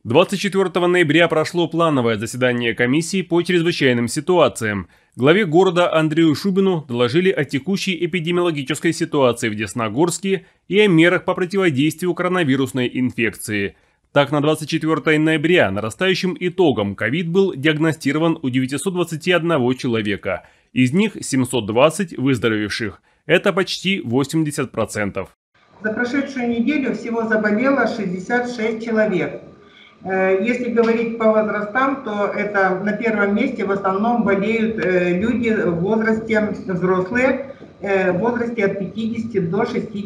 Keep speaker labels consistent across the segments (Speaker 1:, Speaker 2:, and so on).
Speaker 1: 24 ноября прошло плановое заседание комиссии по чрезвычайным ситуациям. Главе города Андрею Шубину доложили о текущей эпидемиологической ситуации в Десногорске и о мерах по противодействию коронавирусной инфекции. Так, на 24 ноября нарастающим итогом ковид был диагностирован у 921 человека, из них 720 выздоровевших. Это почти 80%.
Speaker 2: За прошедшую неделю всего заболело 66 человек. Если говорить по возрастам, то это на первом месте в основном болеют люди в возрасте взрослые, в возрасте от 50 до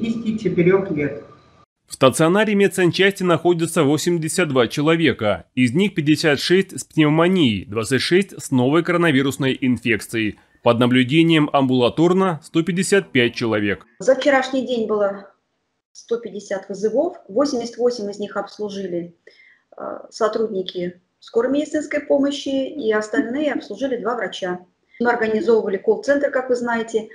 Speaker 2: 64 лет.
Speaker 1: В стационаре медсанчасти находятся 82 человека, из них 56 с пневмонией, 26 с новой коронавирусной инфекцией. Под наблюдением амбулаторно 155 человек.
Speaker 3: За вчерашний день было 150 вызовов, 88 из них обслужили сотрудники скорой медицинской помощи, и остальные обслужили 2 врача. Мы организовывали колл-центр, как вы знаете.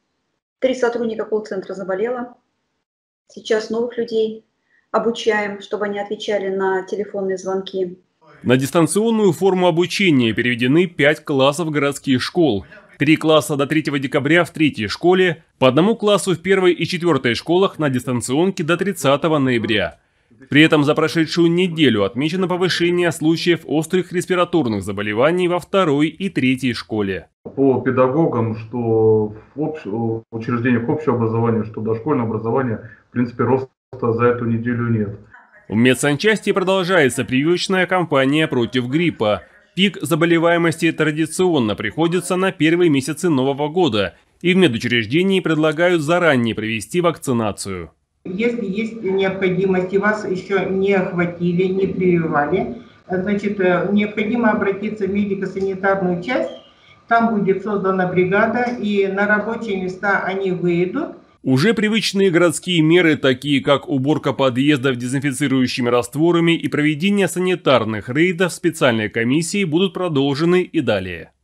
Speaker 3: 3 сотрудника колл-центра заболело. Сейчас новых людей обучаем, чтобы они отвечали на телефонные звонки.
Speaker 1: На дистанционную форму обучения переведены 5 классов городских школ. 3 класса до 3 декабря в 3-й школе, по 1 классу в 1-й и 4-й школах на дистанционке до 30 ноября. При этом за прошедшую неделю отмечено повышение случаев острых респираторных заболеваний во 2-й и 3-й школе.
Speaker 4: По педагогам, что в учреждениях общего образования, что дошкольного образования, в принципе, роста за эту неделю нет.
Speaker 1: В медсанчасти продолжается прививочная кампания против гриппа. Пик заболеваемости традиционно приходится на первые месяцы Нового года, и в медучреждении предлагают заранее провести вакцинацию.
Speaker 2: Если есть необходимость и вас еще не охватили, не прививали, значит, необходимо обратиться в медико-санитарную часть. Там будет создана бригада, и на рабочие места они выйдут.
Speaker 1: Уже привычные городские меры, такие как уборка подъездов дезинфицирующими растворами и проведение санитарных рейдов специальной комиссии, будут продолжены и далее.